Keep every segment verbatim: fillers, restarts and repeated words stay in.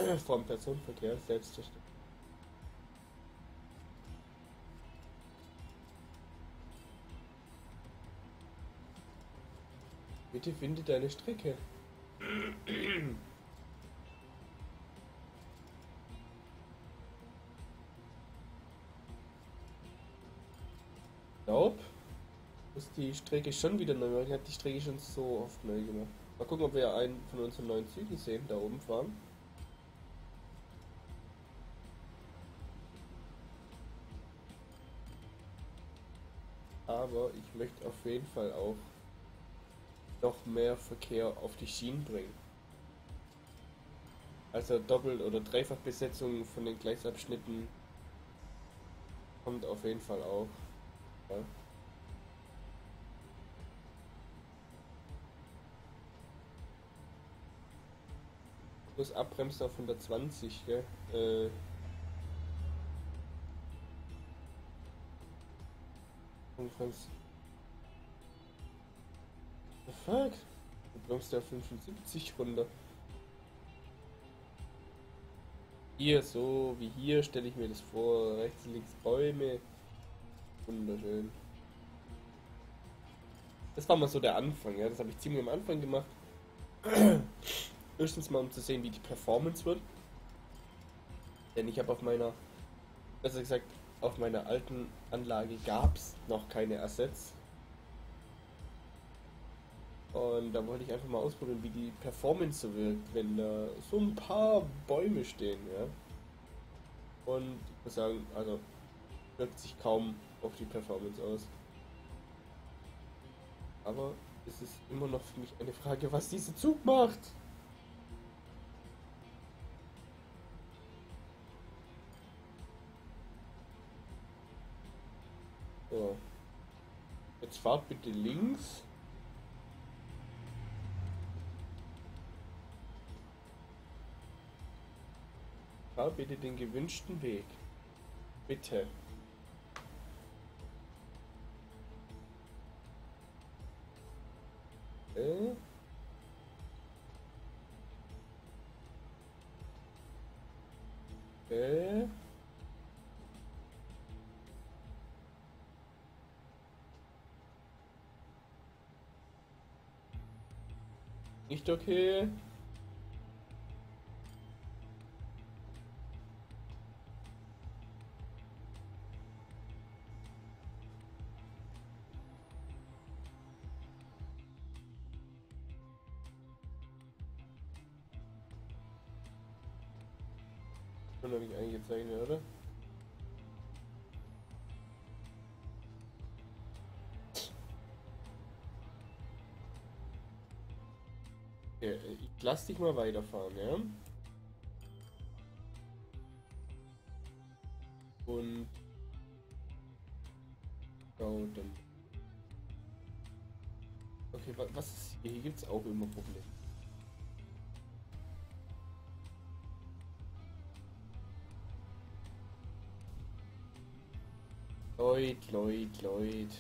vom Personenverkehr selbstverständlich. Bitte finde deine Strecke. Ich glaube, ist die Strecke schon wieder neu gemacht. Ich habe die Strecke schon so oft neu gemacht. Mal gucken, ob wir einen von unseren neuen Zügen sehen, da oben fahren. Aber ich möchte auf jeden Fall auch noch mehr Verkehr auf die Schienen bringen. Also Doppel- oder Dreifachbesetzung von den Gleisabschnitten kommt auf jeden Fall auch. Ja. Plus abbremsen auf hundertzwanzig, gell? Äh, Franz. The fuck? Du bremst ja fünfundsiebzig runter. Hier, so wie hier, stelle ich mir das vor. Rechts und links Bäume. Wunderschön. Das war mal so der Anfang, ja. Das habe ich ziemlich am Anfang gemacht. Erstens mal, um zu sehen, wie die Performance wird. Denn ich habe auf meiner, besser gesagt, auf meiner alten Anlage gab es noch keine Assets. Und da wollte ich einfach mal ausprobieren, wie die Performance so wirkt, wenn da so ein paar Bäume stehen, ja. Und ich muss sagen, also wirkt sich kaum auf die Performance aus. Aber es ist immer noch für mich eine Frage, was dieser Zug macht. So, jetzt fahrt bitte links. Fahr bitte den gewünschten Weg. Bitte. Äh? Äh? Nicht okay. Schon noch nicht eingezeichnet, oder? Okay, ich lass dich mal weiterfahren, ja? Und genau, dann. Okay, wa- was ist hier? Hier gibt es auch immer Probleme. Leute, Leute, Leute.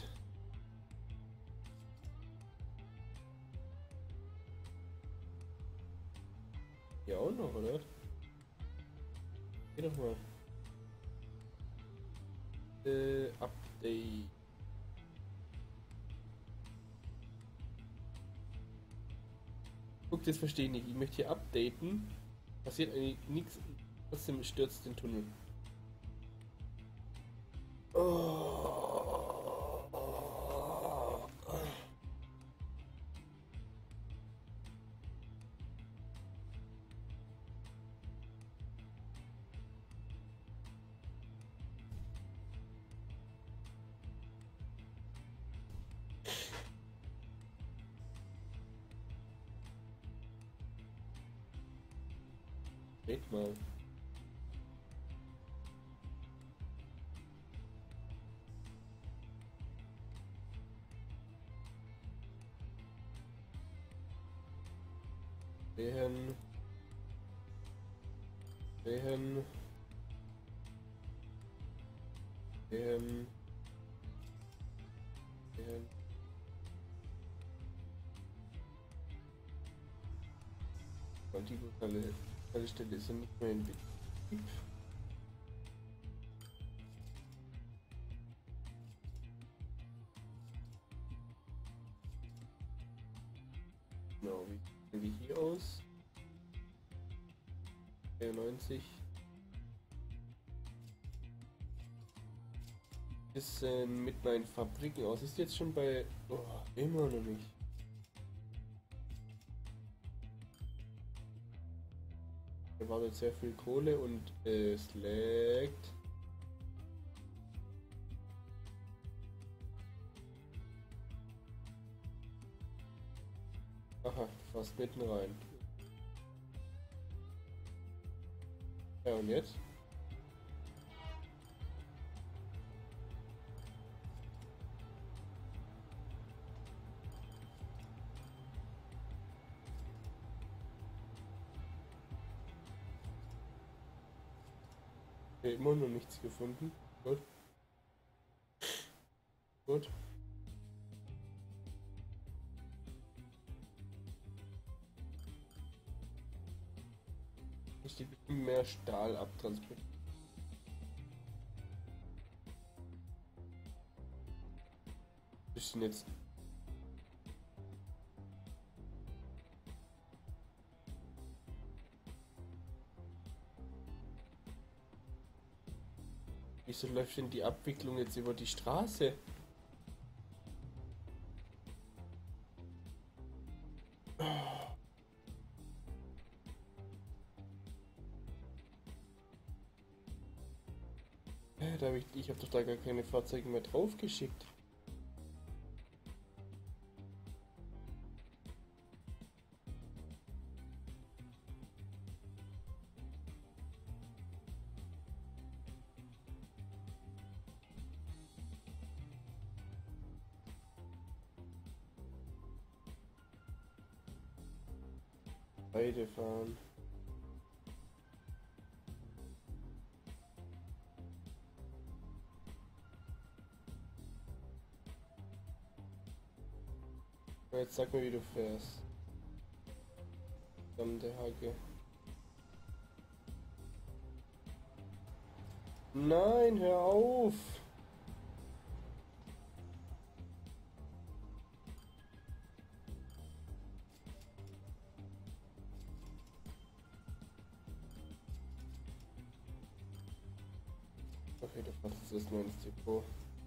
Hier auch noch, oder? Geh doch mal. Äh, Update. Guck, das verstehe ich nicht. Ich möchte hier updaten. Passiert eigentlich nichts. Trotzdem stürzt den Tunnel. Oh. Red mal. Sehen. Sehen. Sehen. Sehen. Kontinuale An der Stelle ist er nicht mehr in Betrieb. Genau, wie sehen die hier aus? vierundneunzig. Ist äh, mit meinen Fabriken aus. Ist jetzt schon bei. Oh, immer noch nicht. Da war jetzt sehr viel Kohle und äh, es laggt. Aha, fast mitten rein. Ja, und jetzt? Okay, immer noch nichts gefunden. Gut. Gut. Ich die mehr Stahl abtransportieren. Bisschen jetzt. Wieso läuft denn die Abwicklung jetzt über die Straße? Äh, da hab ich ich habe doch da gar keine Fahrzeuge mehr drauf geschickt. Beide fahren. Jetzt sag mir, wie du fährst. Verdammte Hacke. Nein, hör auf! Okay, du fährst jetzt erstmal ins Depot.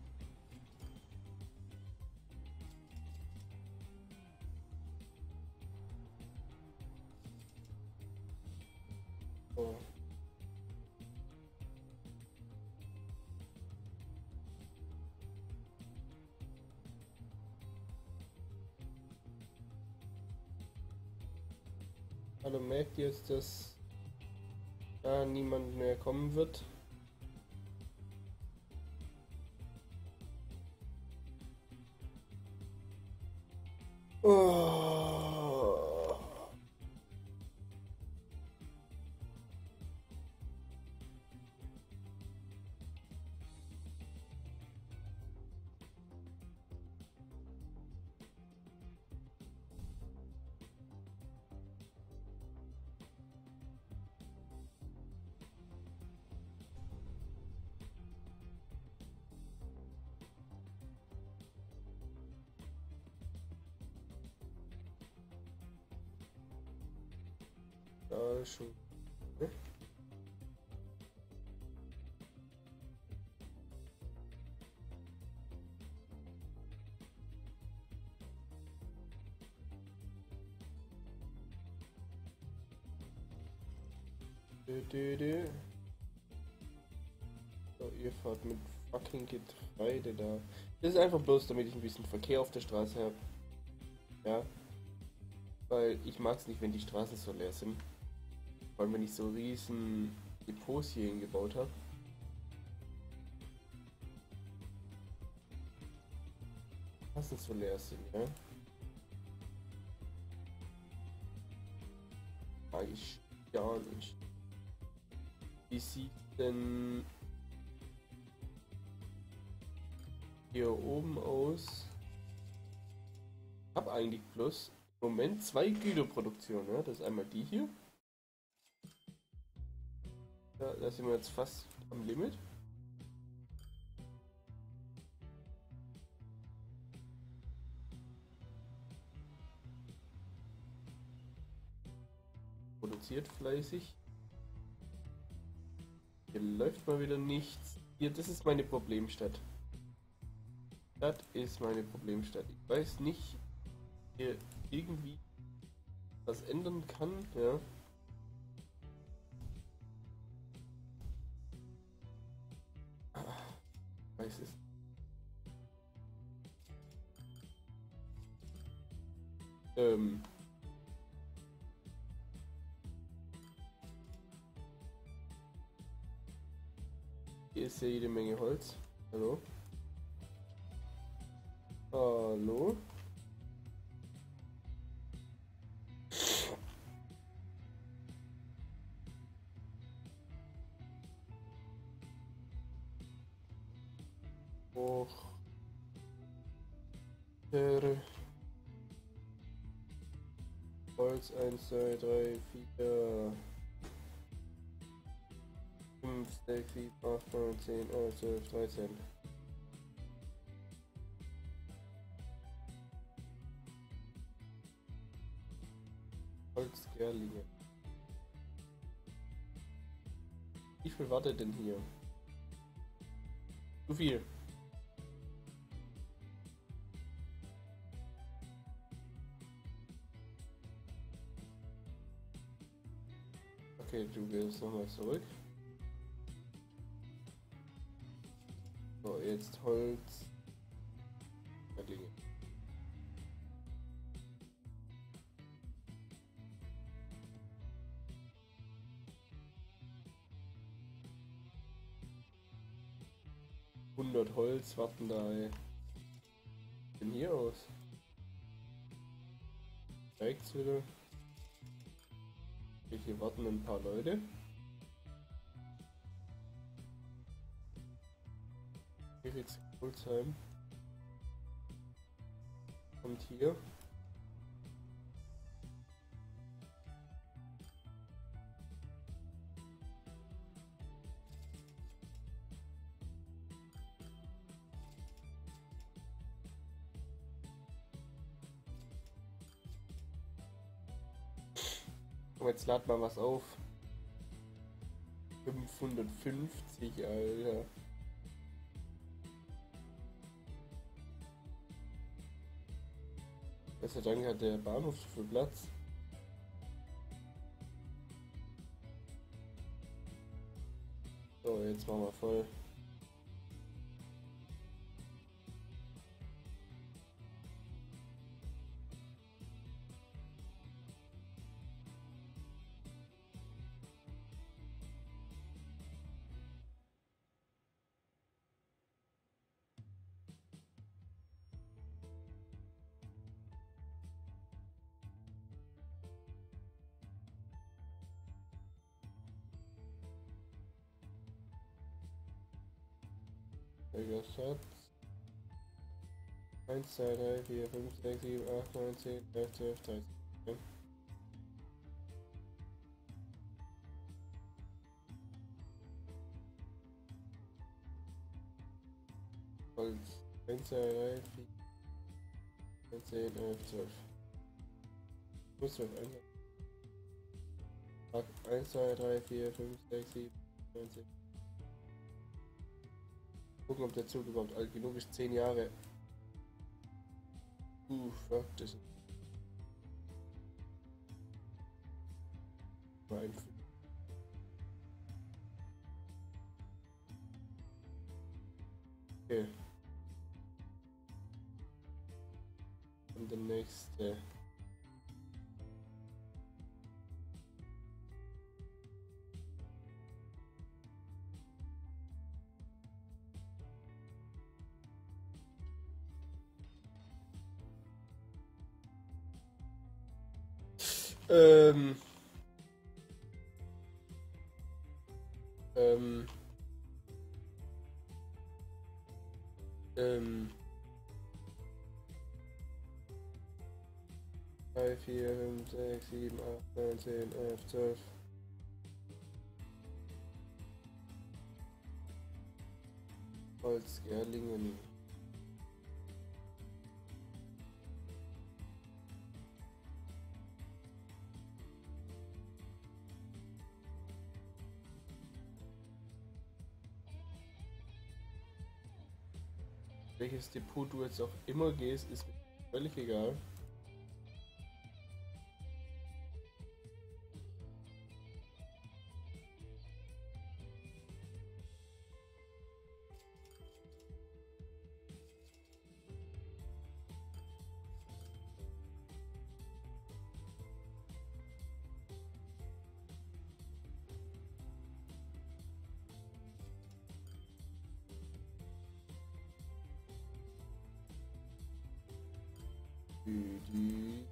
Oh. Hallo, merkt ihr jetzt, dass da niemand mehr kommen wird? Oh. Ja, schon. Dö, dö, dö. So, ihr fahrt mit fucking Getreide da. Das ist einfach bloß, damit ich ein bisschen Verkehr auf der Straße habe. Ja. Weil ich mag es nicht, wenn die Straßen so leer sind. Vor allem, wenn ich so riesen Depots hier hingebaut habe. Straßen so leer sind, ja. Mag ich gar nicht. Wie sieht denn hier oben aus? Ich habe eigentlich bloß im Moment zwei Güterproduktionen. Ja? Das ist einmal die hier. Ja, da sind wir jetzt fast am Limit. Produziert fleißig. Hier läuft mal wieder nichts. Hier, das ist meine Problemstadt. Das ist meine Problemstadt. Ich weiß nicht, hier irgendwie was ändern kann, ja. Ich weiß es. Ähm. Hier ist ja jede Menge Holz. Hallo? Hallo? Och. Herr. Holz eins, zwei, drei, vier, fünf, sechs, sieben, acht, neun, zehn, elf, zwölf, dreizehn. Holzgerlinge. Wie viel wartet denn hier? Zu viel. Okay, du gehst nochmal zurück. So, jetzt Holz. Gerlinge. hundert Holz warten da. Denn hier aus? Steigt's wieder? Hier warten ein paar Leute. Hier jetzt Holzheim. Kommt hier. Und jetzt lad mal was auf. fünfhundertfünfzig, Alter. Gott sei Dank hat der Bahnhof so viel Platz. So, jetzt machen wir voll. Welcher Schatz? eins, zwei, drei, vier, fünf, sechs, sieben, acht, neun, zehn, elf, zwölf, dreizehn. Holz. eins, zwei, drei, vier, fünf, zehn, elf, zwölf. Ich muss zwölf einsetzen. eins, zwei, drei, vier, fünf, sechs, sieben, neun, zehn. Gucken, ob der Zug überhaupt alt genug ist. zehn Jahre. Uh, fuck, das ist ein. Okay. Und der nächste. Ähm. Ähm. Ähm. drei, vier, fünf, sechs, sieben, acht, neun, zehn, elf, zwölf. Holzgerlingen. Welches Depot du jetzt auch immer gehst, ist mir völlig egal. Die, die.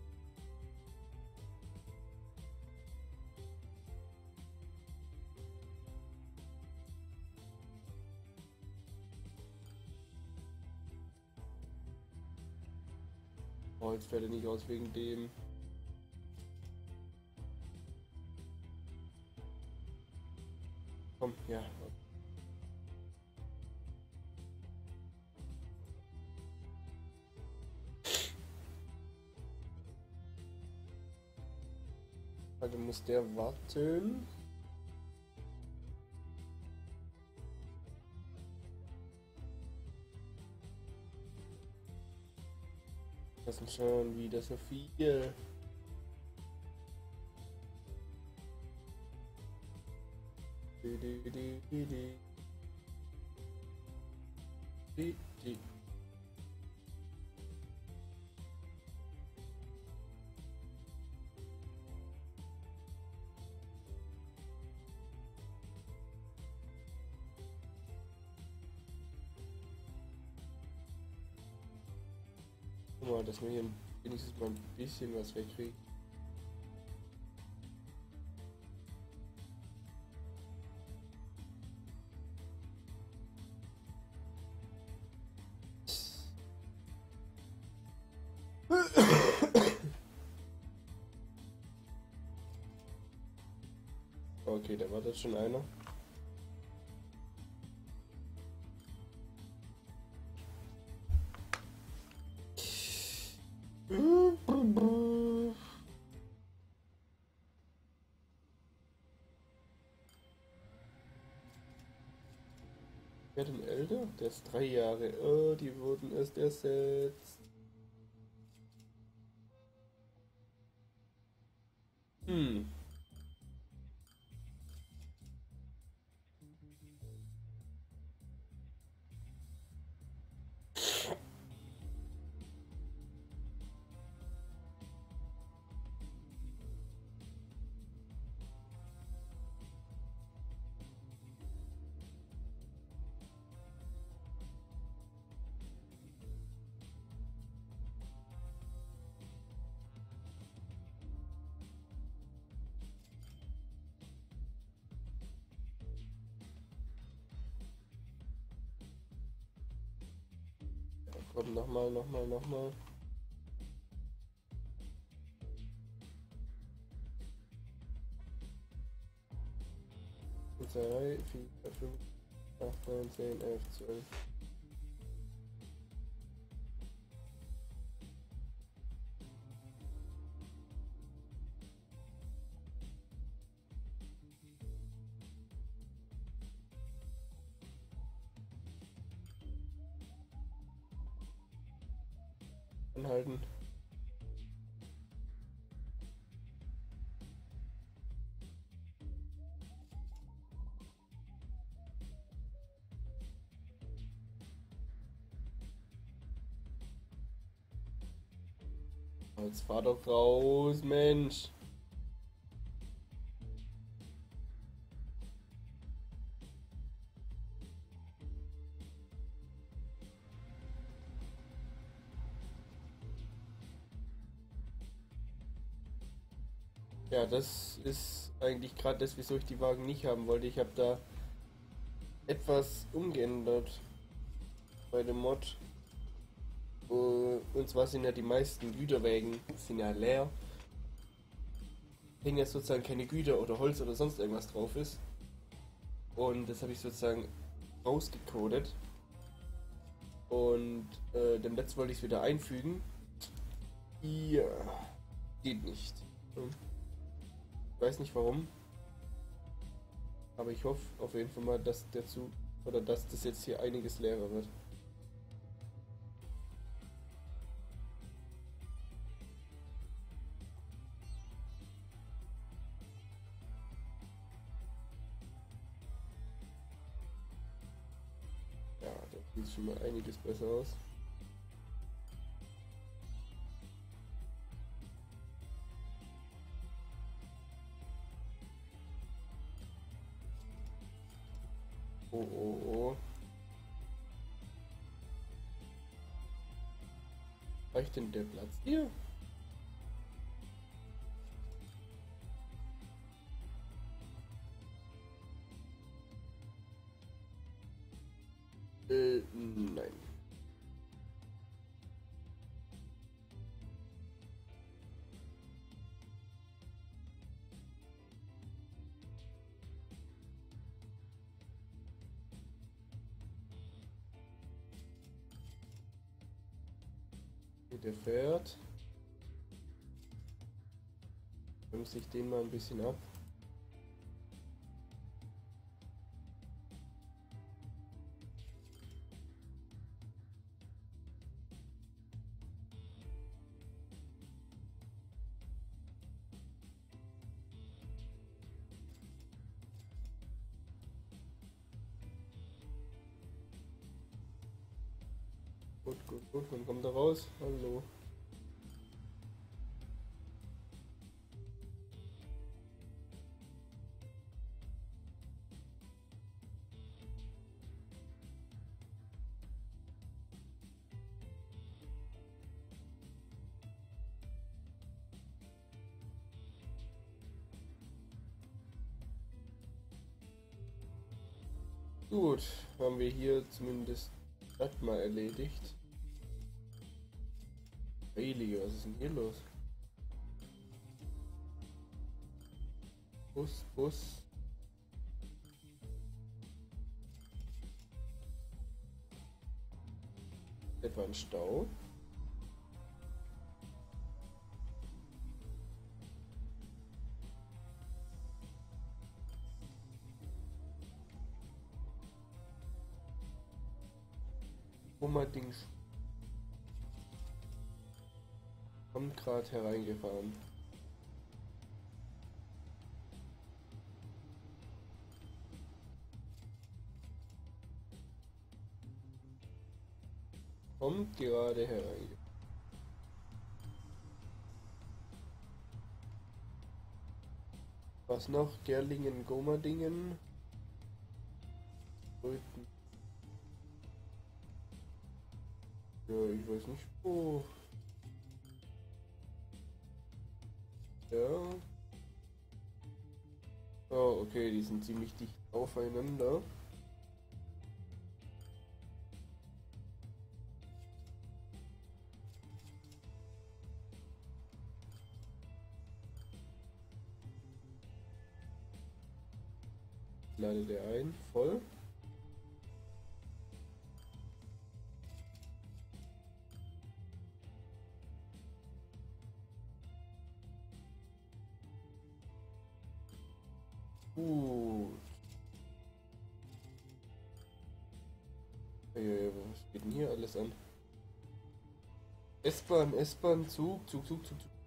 Oh, jetzt fällt er nicht aus wegen dem. Komm, ja. Also muss der warten. Das sind schon wieder so viel. Die, die, die, die, die. Die, die. Guck mal, dass wir hier wenigstens mal ein bisschen was wegkriegen. Okay, da war das schon einer. Wer denn älter? Der ist drei Jahre. Oh, die wurden erst ersetzt. Hm. Komm, nochmal, nochmal, nochmal. zwei, drei, vier, fünf, acht, neun, zehn, elf, zwölf. Anhalten. Jetzt fahr doch raus, Mensch. Ja, das ist eigentlich gerade das, wieso ich die Wagen nicht haben wollte. Ich habe da etwas umgeändert bei dem Mod. Und zwar sind ja die meisten Güterwägen sind ja leer. Wenn ja sozusagen keine Güter oder Holz oder sonst irgendwas drauf ist. Und das habe ich sozusagen rausgecodet. Und äh, dem letzten wollte ich es wieder einfügen. Ja, geht nicht. Hm. Ich weiß nicht warum. Aber ich hoffe auf jeden Fall mal, dass der Zug oder dass das jetzt hier einiges leerer wird. Ja, da sieht schon mal einiges besser aus. Oh, oh, oh. Reicht denn der Platz hier? Äh, nein. Hier der fährt. Bremse ich den mal ein bisschen ab. Gut, gut, gut. Wann kommt er raus? Hallo. Gut, haben wir hier zumindest das mal erledigt. Heilige, was ist denn hier los? Bus, Bus. Etwa ein Stau. Ding kommt gerade hereingefahren. Kommt gerade herein. Was noch? Gerlingen, Gomerdingen. Röthen. Ja, ich weiß nicht wo. Ja. Oh, okay, die sind ziemlich dicht aufeinander. Lade der ein, voll. Gut. Äh, was geht denn hier alles an? S-Bahn, S-Bahn, Zug, Zug, Zug, Zug, Zug.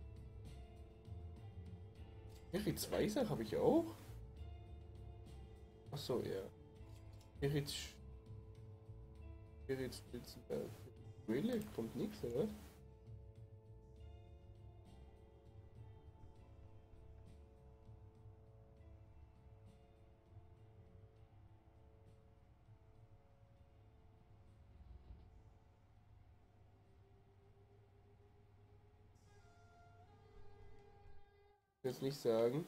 Eritz Weißach habe ich auch? Achso, ja. Eritz. Eritz Spitzenberg. Really? Kommt nichts, oder? Jetzt nicht sagen.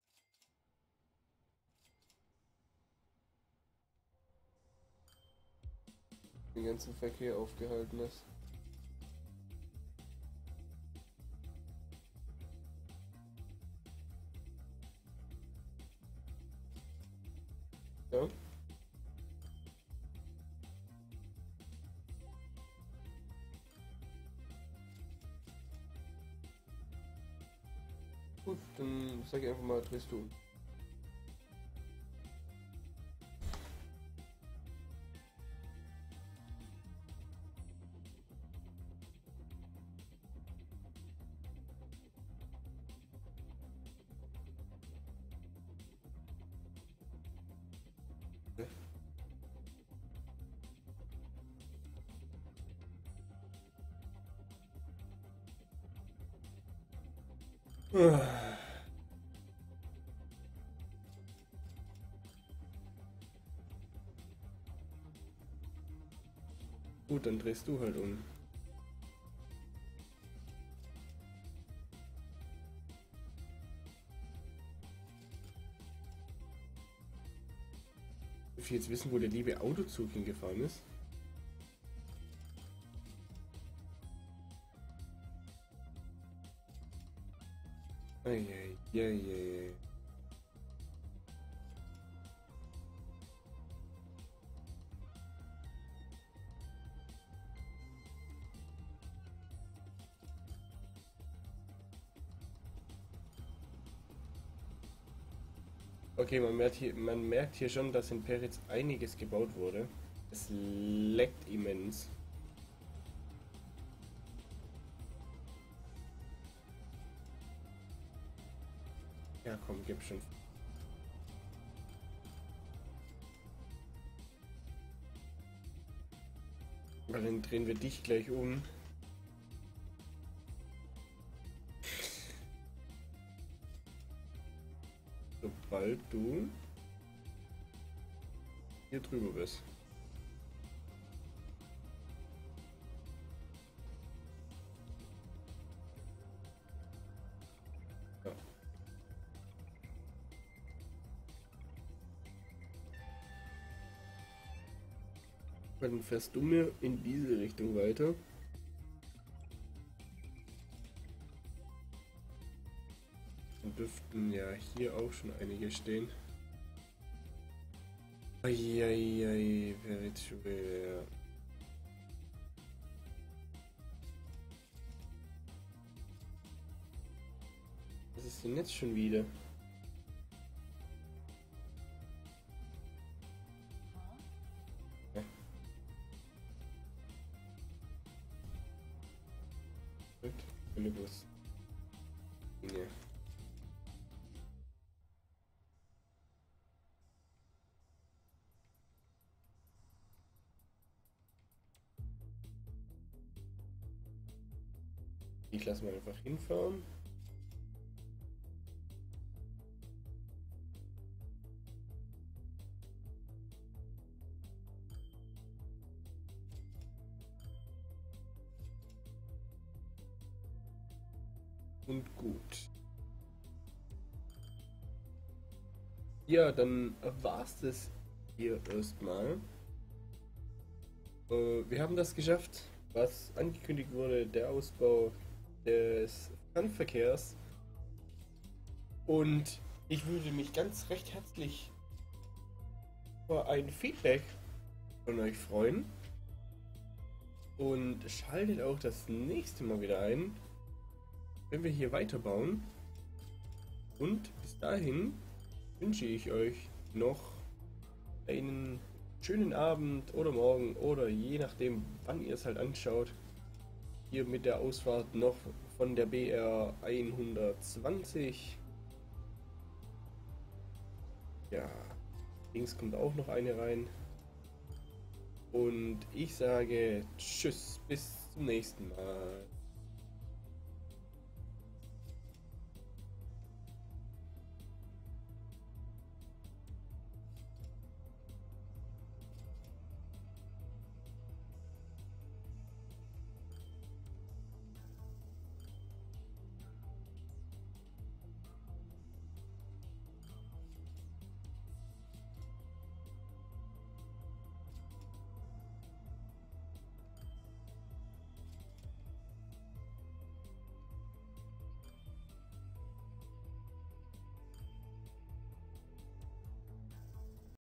Den ganzen Verkehr aufgehalten ist. Ja. dann sag ich einfach mal, drehst du. Gut, dann drehst du halt um. Ich will jetzt wissen, wo der liebe Autozug hingefahren ist. Eieieiei. Okay, man merkt, hier, man merkt hier schon, dass in Peritz einiges gebaut wurde. Es leckt immens. Ja, komm, gib schon. Weil dann drehen wir dich gleich um. Sobald du hier drüber bist. Ja. Dann fährst du mir in diese Richtung weiter. Dann dürften ja hier auch schon einige stehen. Eieiei, wäre jetzt schwer. Was ist denn jetzt schon wieder? Ja. Gut, Bus. Ja. Ich lasse mal einfach hinfahren. Und gut. Ja, dann war's das hier erstmal. Äh, wir haben das geschafft, was angekündigt wurde, der Ausbau des Fernverkehrs. Und ich würde mich ganz recht herzlich über ein Feedback von euch freuen. Und schaltet auch das nächste Mal wieder ein, wenn wir hier weiterbauen. Und bis dahin wünsche ich euch noch einen schönen Abend oder morgen oder je nachdem, wann ihr es halt anschaut. Hier mit der Ausfahrt noch von der B R hundertzwanzig. Ja, links kommt auch noch eine rein. Und ich sage tschüss, bis zum nächsten Mal.